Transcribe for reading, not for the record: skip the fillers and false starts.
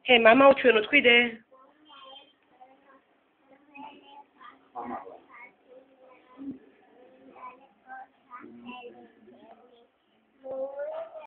Hey, má mau chuyện nó khuy đê. Mama.